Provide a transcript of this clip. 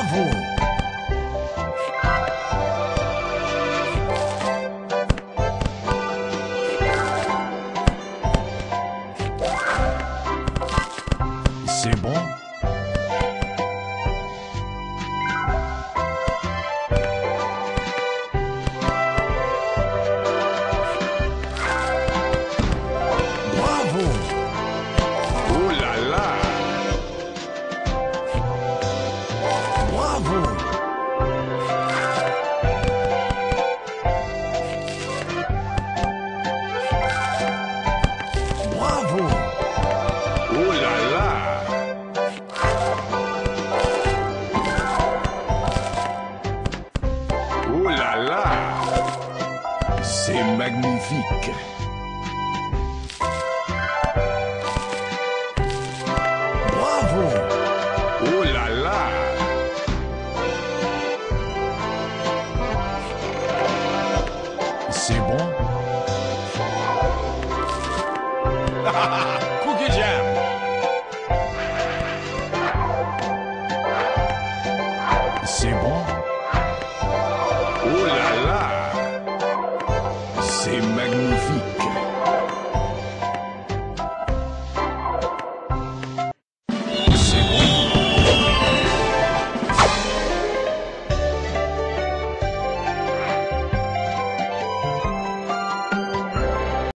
Bravo! C'est bon? Bravo! Oh là là! Bravo! Bravo! Oh là là! Oh là là! C'est magnifique! Bravo! Oh là là! C'est bon? Cookie Jam! C'est bon? Oh là là! C'est magnifique!